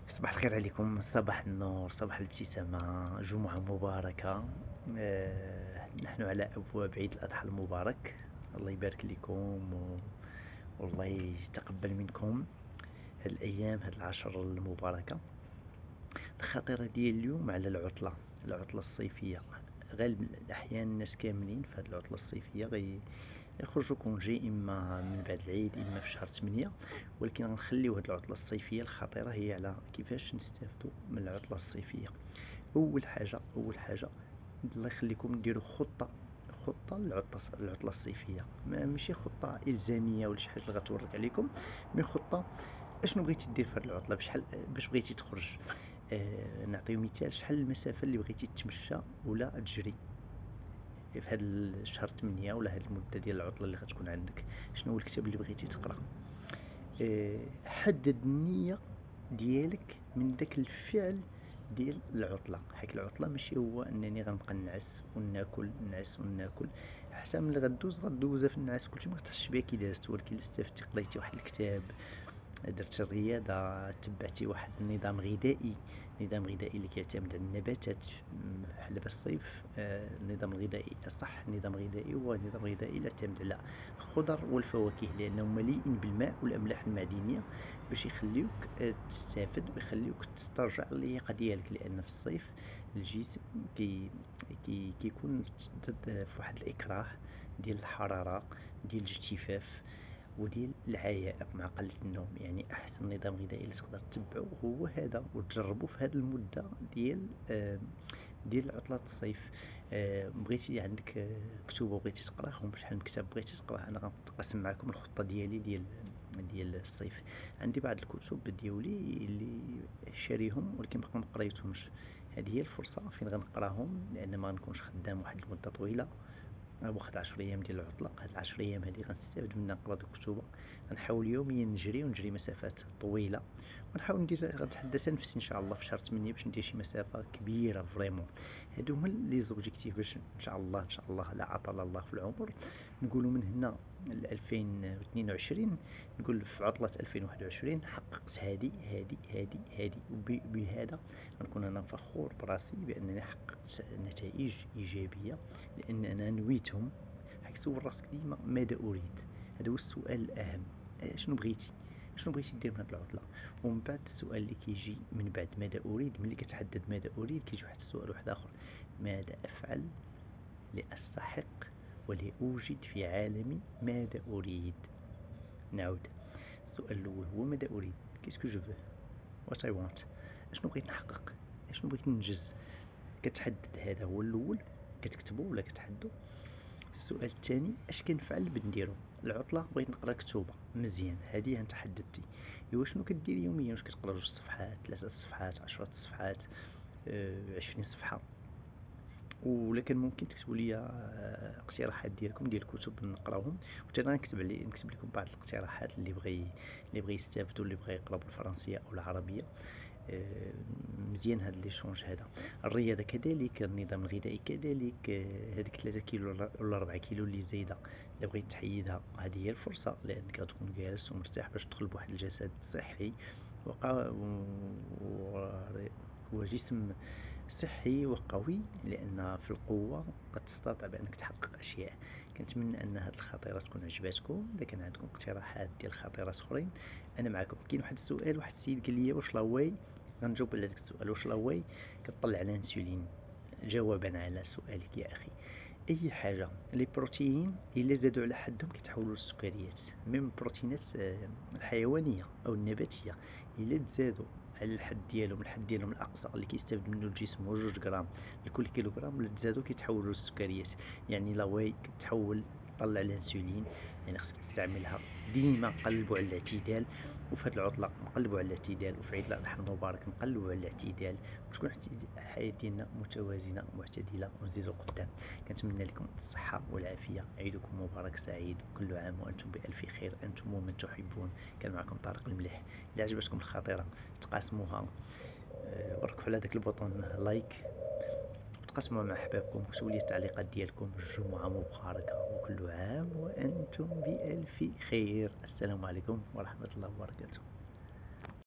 صباح الخير عليكم، صباح النور، صباح الابتسامة، جمعة مباركة. نحن على أبواب عيد الأضحى المبارك. الله يبارك لكم والله يتقبل منكم هاد الأيام، هاد العشر المباركة. الخطيرة ديال اليوم على العطلة الصيفية. غالب الأحيان الناس كاملين في هاد العطلة الصيفية يخرجوا كونجي إما من بعد العيد إما في شهر 8. ولكن غنخليو هاد العطلة الصيفية الخطيرة هي على كيفاش نستافدوا من العطلة الصيفية. أول حاجة الله يخليكم ديروا خطة للعطلة الصيفية، ماشي خطة إلزامية ولا شي حاجة اللي غتورك عليكم، مي خطة اشنو بغيتي دير في هاد العطلة، بشحال باش بغيتي تخرج. نعطيو مثال، شحال المسافة اللي بغيتي تمشى ولا تجري في هاد الشهر 8 ولا هاد المدة ديال العطلة اللي غتكون عندك. شنو هو الكتاب اللي بغيتي تقرا. حدد النية ديالك من داك الفعل ديال العطلة. حيت العطلة ماشي هو انني غنبقى نعس وناكل نعس وناكل، حتى ملي غدوزها في النعاس كلشي ما غتحسش بها كي دازت. ولكن الا استفدتي قريتي واحد الكتاب، درت الرياضة، تبعتي واحد النظام غذائي اللي كيعتمد على النباتات، بحال دابا الصيف. النظام الغذائي الصح، النظام الغذائي هو نظام غذائي اللي يعتمد على الخضر والفواكه، لأنهم مليئين بالماء والأملاح المعدنية باش يخليوك تستافد ويخليوك تسترجع اللياقة ديالك. لأن في الصيف الجسم كيكون في واحد الإكراه ديال الحرارة، ديال الاجتفاف، وديال العياء مع قلة النوم. يعني أحسن نظام غذائي اللي تقدر تتبعه هو هذا، وتجربه في هذه المدة ديال عطلة الصيف. بغيتي عندك كتب بغيتي تقراهم، شحال من كتاب بغيتي تقراه. انا غنقسم معكم الخطة ديالي ديال الصيف. عندي بعض الكتب ديالي اللي شاريهم ولكن باقي ما قريتهمش. هذه هي الفرصة فين غنقراهم، لان ما غنكونش خدام واحد المدة طويلة. واخد 10 ايام ديال العطله، هاد العشر ايام هادي غنستافد منها نقرا دوك الكتب. غنحاول يوميا نجري مسافات طويله، ونحاول غنتحدى نفسي ان شاء الله في شهر 8 باش ندير شي مسافه كبيره فريمون. هادو هما لي زوبجيكتيف باش ان شاء الله لا عطل الله في العمر، نقولوا من هنا ل 2022، نقول في عطله 2021 حققت هادي وبهذا غنكون انا فخور براسي بانني حققت نتائج ايجابيه، لان انا نويتهم. حيت سول راسك ديما ماذا اريد، هذا هو السؤال الاهم. شنو بغيتي دير من هاد العطله. ومن بعد السؤال اللي كيجي من بعد ماذا اريد، ملي كتحدد ماذا اريد كيجي واحد السؤال واحد اخر: ماذا افعل لاستحق ولاوجد في عالمي ماذا اريد. نعود، السؤال الاول هو ماذا اريد، كيسكو جو فو، وات اي وونت، اشنو بغيت نحقق، اشنو بغيت ننجز. كتحدد، هذا هو الاول، كتكتبو ولا كتحدو. السؤال الثاني: اش كنفعل بنديرو. العطله بغيت نقرا كتوبه مزيان، هذه انت حددتي. ايوا شنو كدير يوميا؟ واش كتقرا 2 صفحات، 3 صفحات، 10 صفحات، 20 صفحه؟ ولا كان ممكن تكتبوا لي اقتراحات ديالكم ديال الكتب نقراهم، وحتى انا نكتب لكم بعض الاقتراحات اللي بغى يستافدوا، اللي بغى يقرا بالفرنسيه او العربيه. مزيان هذا ليشونج هذا. الرياضه كذلك، النظام الغذائي كذلك. هذيك 3 كيلو ولا 4 كيلو اللي زايده اللي بغيت تحيدها، هذه هي الفرصه، لانك غتكون جالس ومرتاح باش تدخل بواحد الجسد صحي وجسم صحي وقوي. لان في القوه قد تستطيع بانك تحقق اشياء. كنتمنى ان هذه الخطيره تكون عجباتكم. اذا كان عندكم اقتراحات ديال خطيرات اخرين انا معكم. كاين واحد السؤال، واحد السيد قال لي: واش لاواي، غنجاوب على داك السؤال، واش لاواي كطلع على الانسولين؟ جوابا على سؤالك يا اخي: اي حاجه لي بروتين الا زادوا على حدهم كيتحولوا للسكريات. ميم البروتينات الحيوانيه او النباتيه الا تزادوا على الحد ديالهم الاقصى اللي كيستافد منه الجسم هو 2 غرام لكل كيلوغرام، ولا تزادوا كيتحولوا للسكريات. يعني لاواي كتحول طلع الانسولين. يعني خصك تستعملها ديما. قلبوا على الاعتدال، وفي هاد العطله نقلبوا على الاعتدال، وفي عيد الاضحى المبارك نقلبوا على الاعتدال، وتكون الحياه ديالنا متوازنه معتدله ونزيدوا قدام. كنتمنى لكم الصحه والعافيه. عيدكم مبارك سعيد، وكل عام وانتم بالف خير، انتم ومن تحبون. كان معكم طارق المليح. اذا عجبتكم الخطيره تقاسموها، وركحوا على داك البوطون لايك، وتقاسموها مع احبابكم، كتبوا لي التعليقات ديالكم. الجمعه مباركه وكل عام وانتم بالف خير. السلام عليكم ورحمه الله وبركاته.